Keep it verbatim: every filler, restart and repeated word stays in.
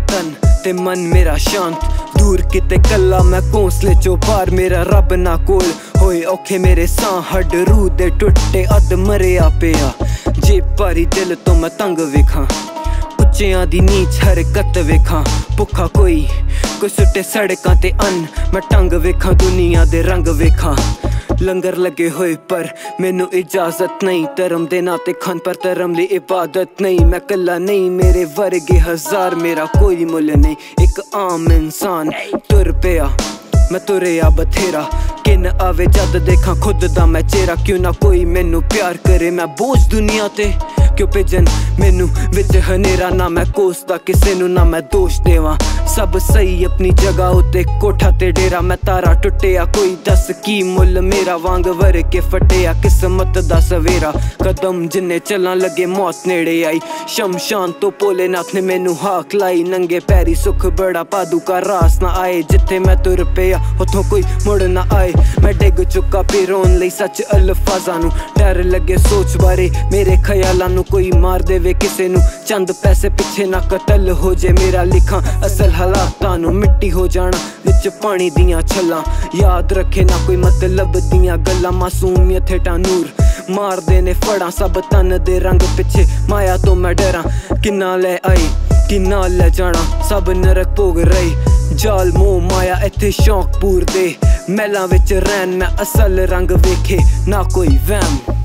तन ते मन मेरा शांत दूर किते कला मैं घोंसले चो बाहर मेरा रब ना कोल होए औखे मेरे सां हड्ड रूह दे टुटे अद मरिया पिया जे भारी दिल तो मैं तंग वेखां उच्चियां दी नीच हरकत वेखां भुखा कोई कोई सुटे सड़कां ते अन मैं टंग वेखां दुनिया दे रंग वेखां लंगर लगे होए पर मैनू इजाजत नहीं धर्म दे नाते खान पर धर्म ली इबादत नहीं मैं कला नहीं मेरे वर्गे हजार मेरा कोई मुल नहीं एक आम इंसान तुर पिया मैं तुरया बथेरा किन आवे जद देखा खुद दा मैं चेहरा क्यों ना कोई मैनू प्यार करे मैं बोझ दुनिया ते क्यों भेजन मैनू विच हनेरा ना मैं कोसदा किसे नू ना मैं दोष देवां सब सही अपनी जगह उत्ते कोठा ते डेरा मैं तारा टुटिया कोई दस की मुल मेरा वांग वर के फटिया किस्मत दा सवेरा कदम जिन्ने चलना लगे मौत नेड़े आई शमशान तो भोलेनाथ ने मैनू हाक लाई नंगे पैरी सुख बड़ा पादू का रास ना आए जिथे मैं तुर पिया उथों कोई मुड़ ना आए मैं डिग चुका पे रोन लई सच अल्फाज़ां नू डर लगे सोच बारे मेरे ख्यालां नू कोई मार देवे किसे नू चंद पैसे पिछे ना कतल हो जे मेरा लिखां असल हालातां नू मिट्टी हो जाना विच पानी दियां छल्लां याद रखे ना कोई मतलब दियां गल्लां मासूमियत हेठा नूर मार देने फड़ा सब तन दे रंग पिछे माया तो मैं डरा किन्ना ले आई किन्ना ले जाना सब नरक भोग रही जाल मोह माया इत्थे शौक पूर दे मैलां विच रैन मैं असल रंग वेखे ना कोई वहम।